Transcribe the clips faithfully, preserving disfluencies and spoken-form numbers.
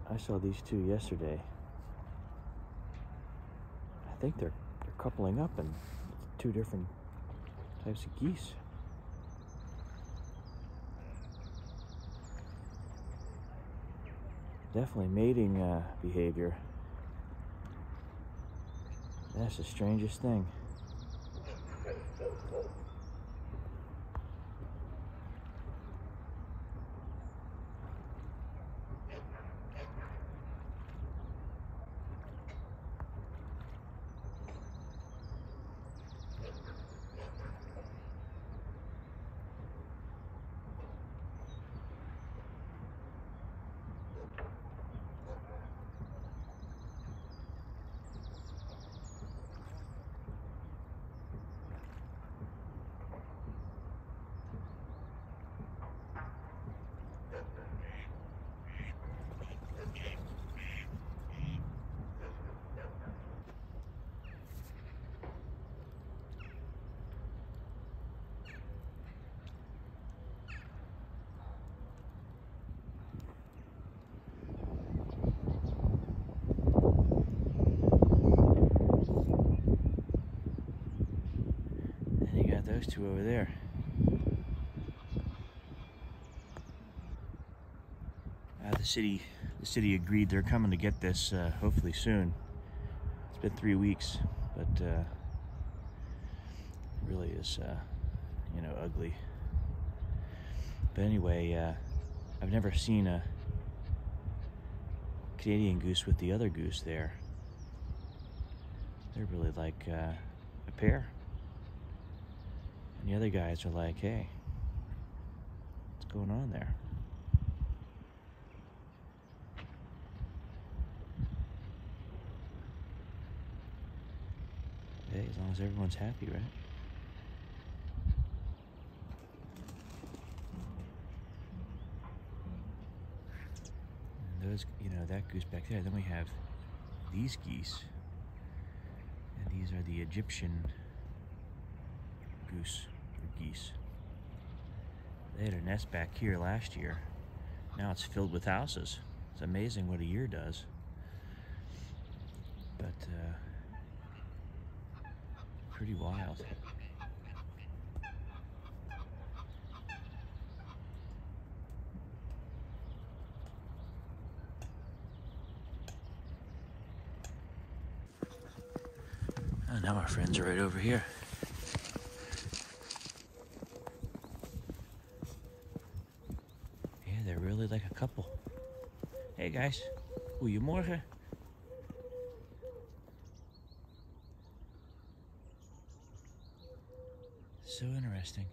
I saw these two yesterday. I think they're they're coupling up, and two different types of geese. Definitely mating uh, behavior. That's the strangest thing. Those two over there. Uh, the city, the city agreed they're coming to get this uh, hopefully soon. It's been three weeks, but uh, it really is, uh, you know, ugly. But anyway, uh, I've never seen a Canadian goose with the other goose there. They're really like uh, a pair. And the other guys are like, hey, what's going on there? Hey, as long as everyone's happy, right? And those, you know, that goose back there. Then we have these geese. And these are the Egyptian goose. Geese. They had a nest back here last year. Now it's filled with houses. It's amazing what a year does. But uh, pretty wild. Oh, now our friends are right over here. They're really like a couple. Hey guys, goedemorgen. So interesting.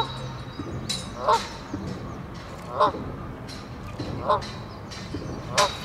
Oh.